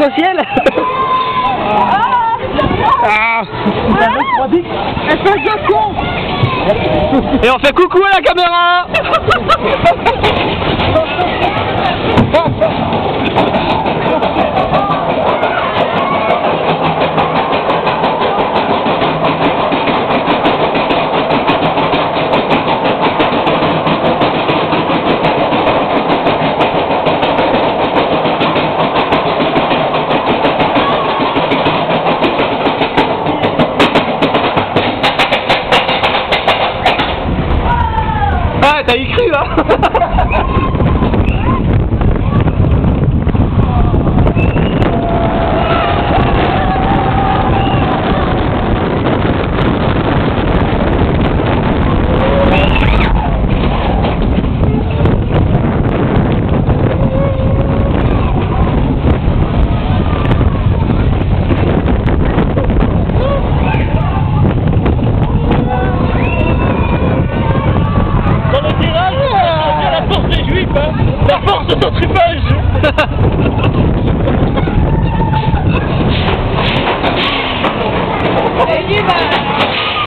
arc-en-ciel. Ah. Et on fait coucou à la caméra. Ah, t'as y cru là. La force des juifs, hein, la force de centrifugage.